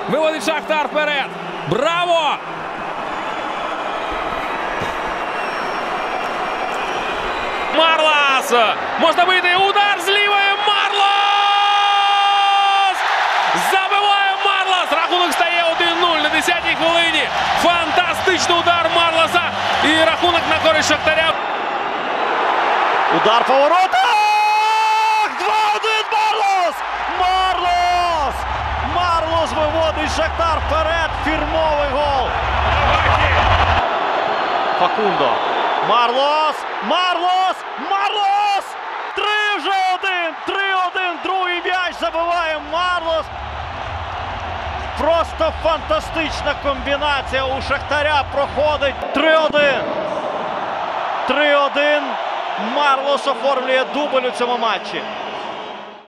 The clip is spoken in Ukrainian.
Виводить Шахтар вперед. Браво! Марлос! Можна вийти. Удар з лівої. Марлос! Забиває Марлос! Рахунок стає 1-0 на 10-й хвилині. Фантастичний удар Марлоса. І рахунок на користь Шахтаря. Удар по воротах! 2-1 Марлос! Марлос! Марлос виводить Шахтар вперед. Фірмовий гол. Факундо. Марлос! Марлос! Марлос! 3 вже 1! 3-1! Другий м'яч забиває Марлос. Просто фантастична комбінація у Шахтаря проходить. 3-1. 3-1. Марлос оформлює дубль у цьому матчі.